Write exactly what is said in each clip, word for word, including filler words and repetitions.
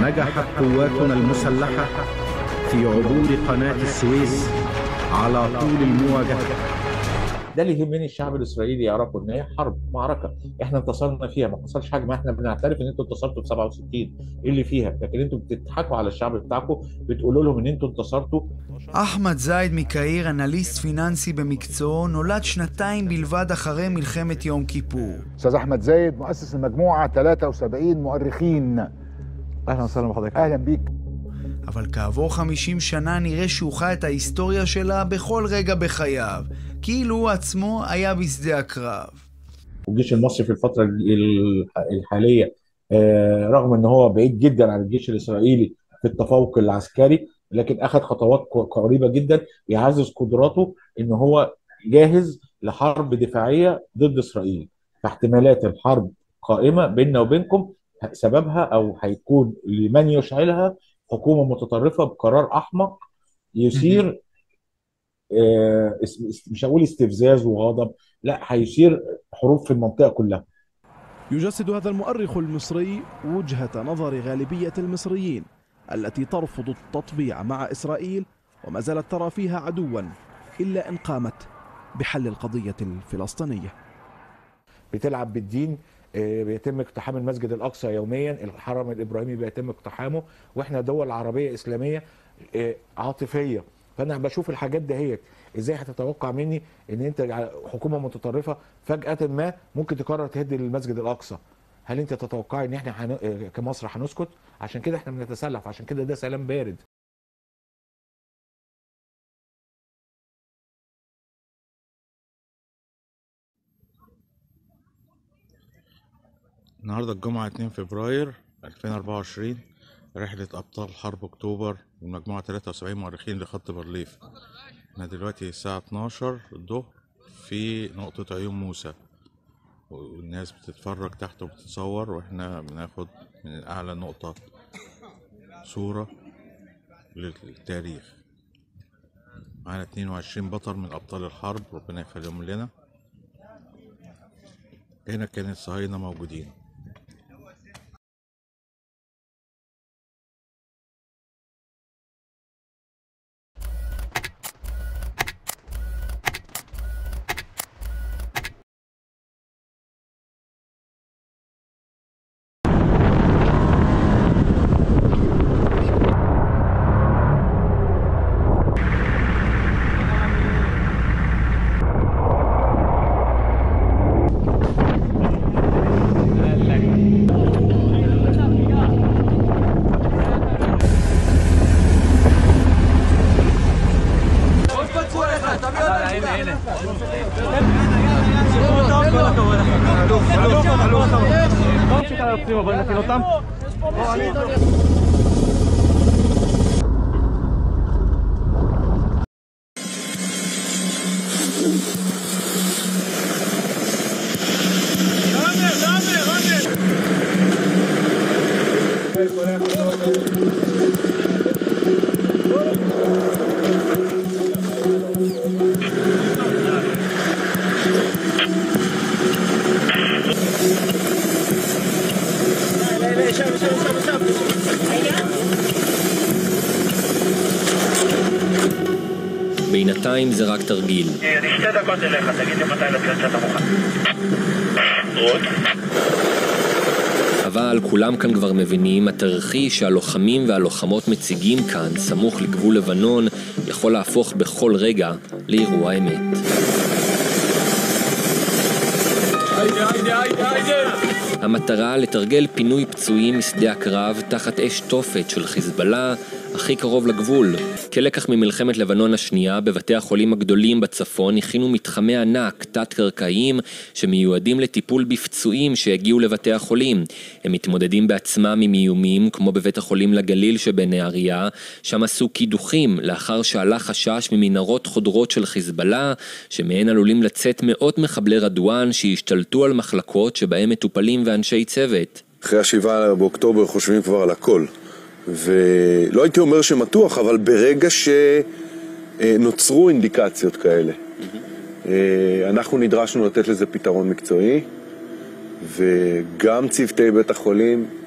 نجحت قواتنا المسلحة في عبور قناة السويس على طول المواجهة. ده اللي يهمني الشعب الاسرائيلي يعرفوا ان هي حرب معركه احنا انتصرنا فيها، ما حصلش حاجه، ما احنا بنعترف ان انتوا انتصرتوا في سبعة وستين، ايه اللي فيها؟ لكن انتوا بتضحكوا على الشعب بتاعكم، بتقولوا لهم ان انتوا انتصرتوا. אחמד זייד מקהיר, אנליסט פיננסי במקצועו, נולד שנתיים בלבד אחרי מלחמת יום כיפור. استاذ احمد زايد مؤسس المجموعه ثلاثة وسبعين مؤرخين. اهلا وسهلا بحضرتك. اهلا بيك. אבל כעבור חמישים שנה נראה שהוא חי את ההיסטוריה שלה בכל רגע בחייו, כאילו הוא עצמו היה בשדה הקרב. الجيش المصري في الفتره الحاليه رغم ان هو بعيد جدا عن الجيش الاسرائيلي في التفوق العسكري، لكن اخذ خطوات قريبه جدا يعزز قدراته ان هو جاهز لحرب دفاعيه ضد اسرائيل. فاحتمالات الحرب قائمه بيننا وبينكم، سببها او هيكون لمن يشعلها حكومه متطرفه بقرار احمق يثير آه مش هقول استفزاز وغضب، لا هيثير حروب في المنطقه كلها. يجسد هذا المؤرخ المصري وجهة نظر غالبية المصريين التي ترفض التطبيع مع إسرائيل وما زالت ترى فيها عدوا إلا إن قامت بحل القضية الفلسطينية. بتلعب بالدين، بيتم اقتحام المسجد الأقصى يوميا، الحرم الإبراهيمي بيتم اقتحامه، وإحنا دول عربية إسلامية عاطفية. فأنا بشوف الحاجات دهيت ازاي هتتوقع مني ان انت حكومه متطرفه فجاه ما ممكن تقرر تهد المسجد الاقصى؟ هل انت تتوقعي ان احنا حن... كمصر هنسكت؟ عشان كده احنا بنتسلح، عشان كده ده سلام بارد. النهارده الجمعه اتنين فبراير ألفين وأربعة وعشرين، رحله ابطال حرب اكتوبر والمجموعه ثلاثة وسبعين مؤرخين لخط بارليف. احنا دلوقتي الساعة اتناشر الظهر في نقطة عيون موسى، والناس بتتفرج تحت وبتتصور، واحنا بناخد من اعلى نقطة صورة للتاريخ. معانا اتنين وعشرين بطل من ابطال الحرب، ربنا يخليهم لنا. هنا كان الصهاينة موجودين. בינתיים זה רק תרגיל. אני שתי דקות אליך, תגיד לי מתי לצאת שאתה מוכן. עוד? אבל כולם כאן כבר מבינים, התרחיש שהלוחמים והלוחמות מציגים כאן, סמוך לגבול לבנון, יכול להפוך בכל רגע לאירוע אמת. המטרה לתרגל פינוי פצועים משדה הקרב תחת אש תופת של חיזבאללה הכי קרוב לגבול. כלקח ממלחמת לבנון השנייה, בבתי החולים הגדולים בצפון הכינו מתחמי ענק תת-קרקעיים שמיועדים לטיפול בפצועים שהגיעו לבתי החולים. הם מתמודדים בעצמם עם איומים, כמו בבית החולים לגליל שבנהריה, שם עשו קידוחים לאחר שעלה חשש ממנהרות חודרות של חיזבאללה, שמהן עלולים לצאת מאות מחבלי רדואן שהשתלטו על מחלקות שבהם מטופלים ואנשי צוות. אחרי השבעה באוקטובר חושבים כבר על הכל. ולא הייתי אומר שמתוח, אבל ברגע שנוצרו אינדיקציות כאלה, אנחנו נדרשנו לתת לזה פתרון מקצועי, וגם צוותי בית החולים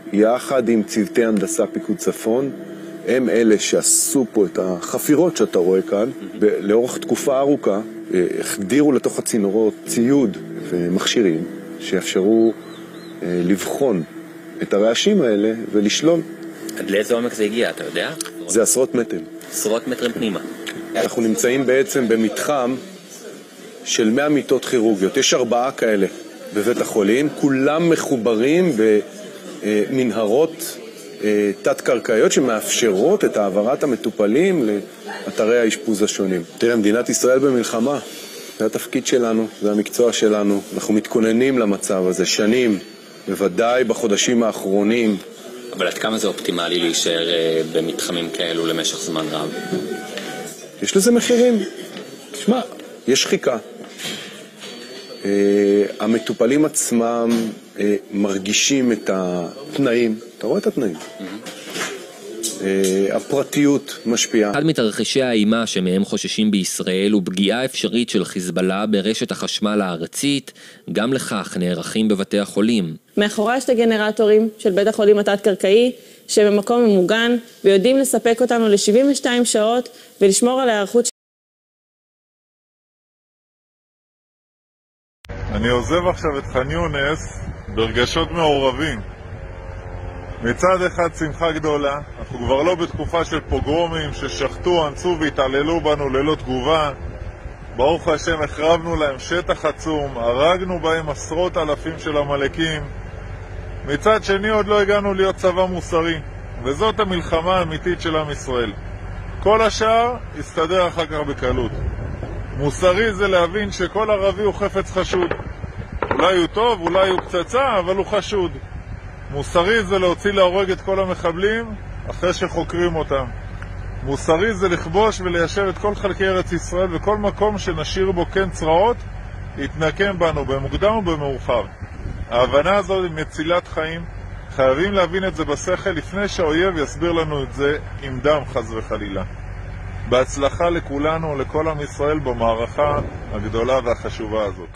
יחד עם צוותי הנדסה פיקוד צפון, הם אלה שעשו פה את החפירות שאתה רואה כאן, לאורך תקופה ארוכה, החדירו לתוך הצינורות ציוד ומכשירים שיאפשרו לבחון את הרעשים האלה ולשלול. עד לאיזה עומק זה הגיע, אתה יודע? זה עשרות מטרים. עשרות מטרים פנימה. אנחנו נמצאים בעצם במתחם של מאה מיטות כירורגיות. יש ארבעה כאלה בבית החולים, כולם מחוברים במנהרות תת-קרקעיות שמאפשרות את העברת המטופלים לאתרי האשפוז השונים. תראה, מדינת ישראל במלחמה, זה התפקיד שלנו, זה המקצוע שלנו. אנחנו מתכוננים למצב הזה שנים, בוודאי בחודשים האחרונים. אבל עד כמה זה אופטימלי להישאר במתחמים כאלו למשך זמן רב? יש לזה מחירים. תשמע, יש שחיקה. Uh, המטופלים עצמם uh, מרגישים את התנאים. אתה רואה את התנאים? Mm-hmm. Uh, הפרטיות משפיעה. אחד מתרחישי האימה שמהם חוששים בישראל הוא פגיעה אפשרית של חיזבאללה ברשת החשמל הארצית. גם לכך נערכים בבתי החולים. מאחורי יש את הגנרטורים של בית החולים התת-קרקעי שבמקום ממוגן ויודעים לספק אותנו ל-שבעים ושתיים שעות ולשמור על ההיערכות. אני עוזב עכשיו את ח'אן יונס ברגשות מעורבים. מצד אחד שמחה גדולה, אנחנו כבר לא בתקופה של פוגרומים ששחטו, אנסו והתעללו בנו ללא תגובה. ברוך השם, החרבנו להם שטח עצום, הרגנו בהם עשרות אלפים של המלאקים. מצד שני עוד לא הגענו להיות צבא מוסרי, וזאת המלחמה האמיתית של עם ישראל. כל השאר יסתדר אחר כך בקלות. מוסרי זה להבין שכל ערבי הוא חפץ חשוד. אולי הוא טוב, אולי הוא קצצה, אבל הוא חשוד. מוסרי זה להוציא להורג את כל המחבלים אחרי שחוקרים אותם. מוסרי זה לכבוש וליישב את כל חלקי ארץ ישראל, וכל מקום שנשאיר בו כן צרעות יתנקם בנו במוקדם ובמאוחר. ההבנה הזאת היא מצילת חיים. חייבים להבין את זה בשכל לפני שהאויב יסביר לנו את זה עם דם חס וחלילה. בהצלחה לכולנו ולכל עם ישראל במערכה הגדולה והחשובה הזאת.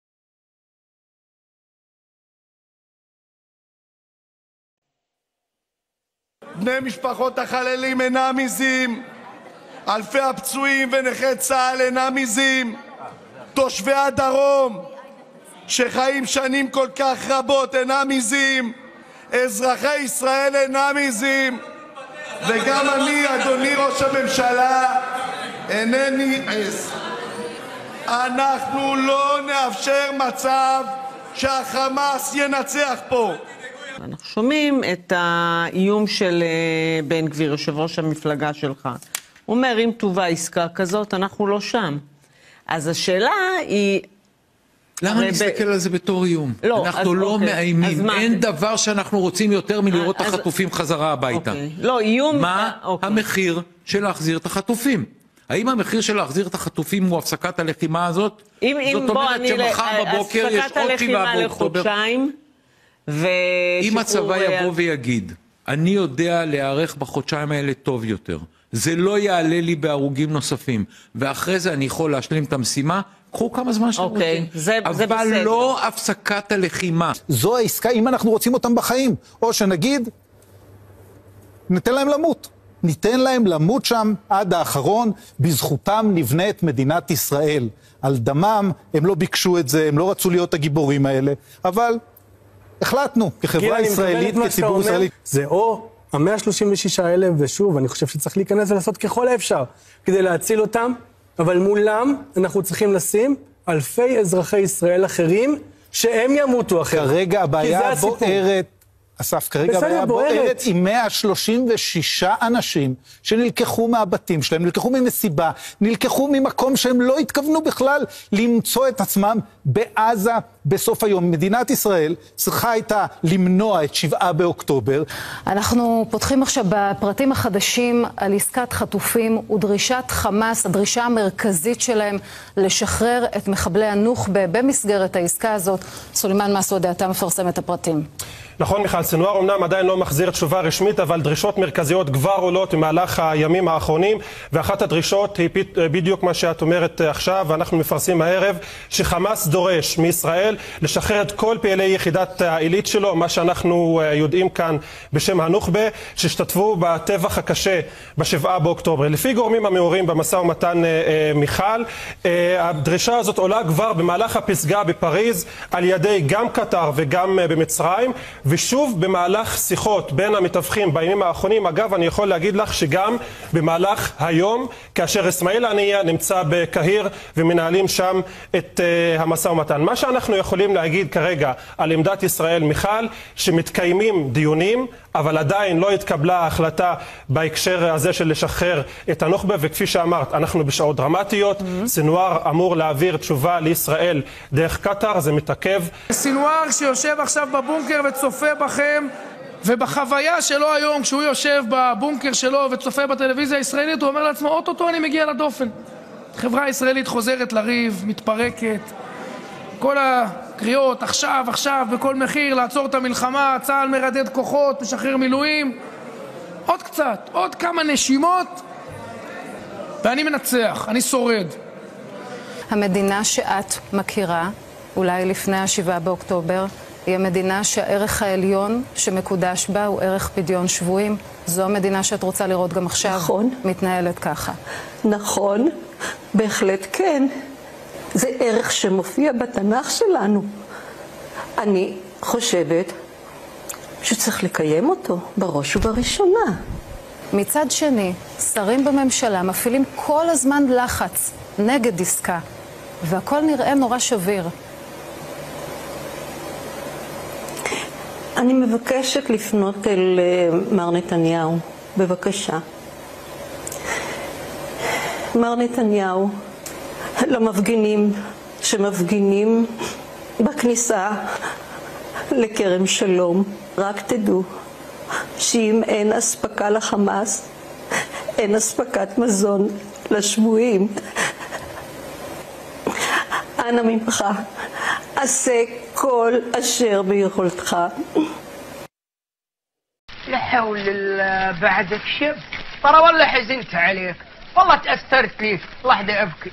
בני משפחות החללים אינם עיזים, אלפי הפצועים ונכי צה"ל אינם עיזים, תושבי הדרום שחיים שנים כל כך רבות אינם עיזים, אזרחי ישראל אינם עיזים, וגם אני, אדוני ראש הממשלה, אינני עז. אנחנו לא נאפשר מצב שהחמאס ינצח פה. אנחנו שומעים את האיום של בן גביר, יושב ראש המפלגה שלך. הוא אומר, אם תובא עסקה כזאת, אנחנו לא שם. אז השאלה היא... למה נסתכל על זה בתור איום? לא, אנחנו לא מאיימים. אין דבר שאנחנו רוצים יותר מלראות את החטופים חזרה הביתה. לא, איום... מה המחיר של להחזיר את החטופים? האם המחיר של להחזיר את החטופים הוא הפסקת הלחימה הזאת? זאת אומרת שמחר בבוקר יש עוד שבעה באוקטובר. אם הצבא יבוא ויגיד, אני יודע להיערך בחודשיים האלה טוב יותר, זה לא יעלה לי בהרוגים נוספים, ואחרי זה אני יכול להשלים את המשימה, קחו כמה זמן שאתם רוצים. אבל לא הפסקת הלחימה. זו העסקה אם אנחנו רוצים אותם בחיים, או שנגיד, ניתן להם למות. ניתן להם למות שם עד האחרון, בזכותם נבנה את מדינת ישראל. על דמם, הם לא ביקשו את זה, הם לא רצו להיות הגיבורים האלה, אבל החלטנו, כחברה ישראלית, כציבור ישראלי. זה או ה-מאה שלושים ושישה אלף, ושוב, אני חושב שצריך להיכנס ולעשות ככל האפשר, כדי להציל אותם, אבל מולם אנחנו צריכים לשים אלפי אזרחי ישראל אחרים, שהם ימותו אחר. כרגע הבעיה בוערת, אסף, כרגע הבעיה בוערת עם מאה שלושים ושישה אנשים שנלקחו מהבתים שלהם, נלקחו ממסיבה, נלקחו ממקום שהם לא התכוונו בכלל למצוא את עצמם בעזה בסוף היום. מדינת ישראל צריכה הייתה למנוע את שבעה באוקטובר. אנחנו פותחים עכשיו בפרטים החדשים על עסקת חטופים ודרישת חמאס, הדרישה המרכזית שלהם לשחרר את מחבלי הנוח'בה במסגרת העסקה הזאת. סולימאן מסעודה, אתה מפרסם את הפרטים. נכון מיכל, סנוואר אמנם עדיין לא מחזיר תשובה רשמית, אבל דרישות מרכזיות כבר עולות במהלך הימים האחרונים, ואחת הדרישות היא בדיוק מה שאת אומרת עכשיו, ואנחנו מפרסמים הערב, שחמאס דורש מישראל לשחרר את כל פעילי יחידת העילית שלו, מה שאנחנו יודעים כאן בשם הנוח'בה, שהשתתפו בטבח הקשה בשבעה באוקטובר. לפי גורמים המעורים במשא ומתן מיכל, הדרישה הזאת עולה כבר במהלך הפסגה בפריז על ידי גם קטר וגם במצרים, ושוב במהלך שיחות בין המתווכים בימים האחרונים. אגב, אני יכול להגיד לך שגם במהלך היום, כאשר אסמאעיל הנייה נמצא בקהיר ומנהלים שם את uh, המשא ומתן. מה שאנחנו יכולים להגיד כרגע על עמדת ישראל, מיכל, שמתקיימים דיונים, אבל עדיין לא התקבלה ההחלטה בהקשר הזה של לשחרר את הנוח'בה, וכפי שאמרת, אנחנו בשעות דרמטיות. Mm-hmm. סנוואר אמור להעביר תשובה לישראל דרך קטר, זה מתעכב. סנוואר שיושב עכשיו בבונקר וצופה בכם, ובחוויה שלו היום, כשהוא יושב בבונקר שלו וצופה בטלוויזיה הישראלית, הוא אומר לעצמו, אוטוטו אני מגיע לדופן. החברה הישראלית חוזרת לריב, מתפרקת. כל הקריאות, עכשיו, עכשיו, בכל מחיר, לעצור את המלחמה, צה"ל מרדד כוחות, משחרר מילואים. עוד קצת, עוד כמה נשימות, ואני מנצח, אני שורד. המדינה שאת מכירה, אולי לפני השבעה באוקטובר, היא המדינה שהערך העליון שמקודש בה הוא ערך פדיון שבויים. זו המדינה שאת רוצה לראות גם עכשיו. נכון. מתנהלת ככה. נכון, בהחלט כן. זה ערך שמופיע בתנ"ך שלנו. אני חושבת שצריך לקיים אותו בראש ובראשונה. מצד שני, שרים בממשלה מפעילים כל הזמן לחץ נגד עסקה, והכל נראה נורא שביר. אני מבקשת לפנות אל מר נתניהו, בבקשה. מר נתניהו, למפגינים שמפגינים בכניסה לכרם שלום, רק תדעו שאם אין אספקה לחמאס, אין אספקת מזון לשבויים. אנא ממך, עשה כל אשר ביכולתך. لا حول الله بعدك شب ترى والله حزنت عليك والله تأثرت فيك لحظة أبكي.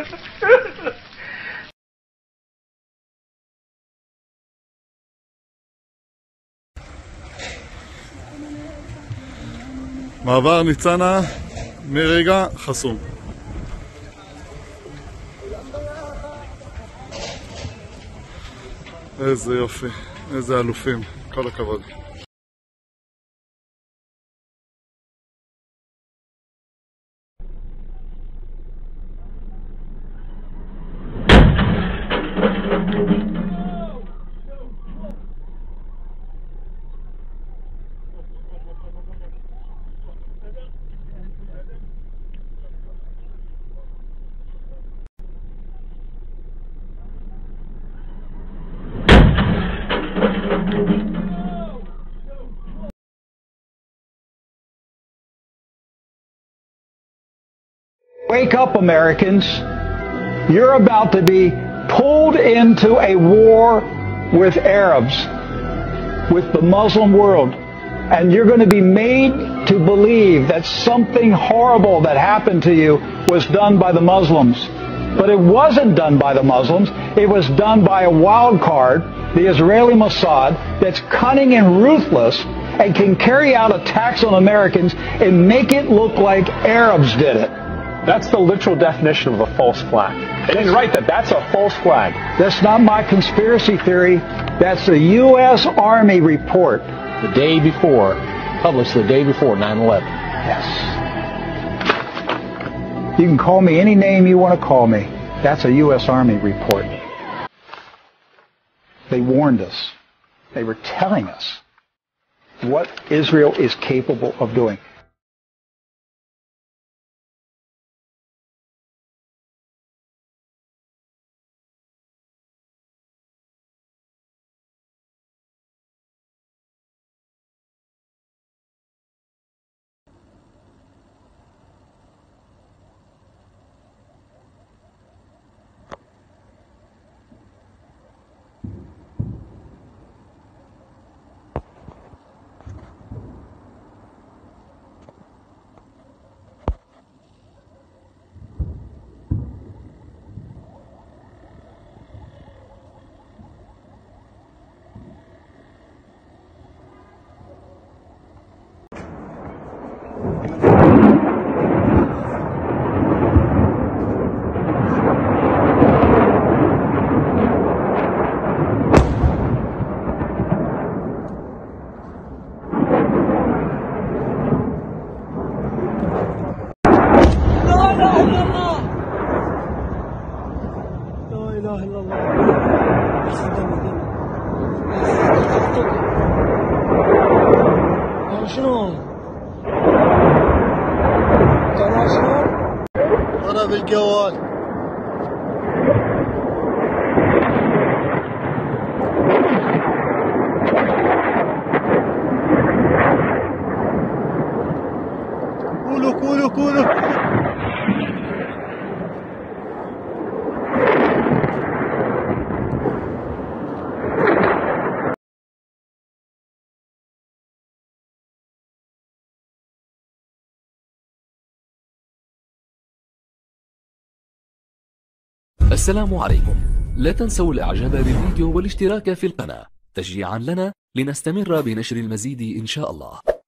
מעבר ניצנה מרגע חסום. איזה יופי, איזה אלופים, כל הכבוד. Wake up, Americans. You're about to be pulled into a war with Arabs, with the Muslim world. And you're going to be made to believe that something horrible that happened to you was done by the Muslims. But it wasn't done by the Muslims. It was done by a wild card, the Israeli Mossad, that's cunning and ruthless and can carry out attacks on Americans and make it look like Arabs did it. That's the literal definition of a false flag. It is right that that's a false flag. That's not my conspiracy theory. That's a U S Army report. The day before, published the day before nine eleven. Yes. You can call me any name you want to call me. That's a U S Army report. They warned us. They were telling us what Israel is capable of doing. الجوال. كولو كولو كولو السلام عليكم. لا تنسوا الاعجاب بالفيديو والاشتراك في القناة تشجيعا لنا لنستمر بنشر المزيد إن شاء الله.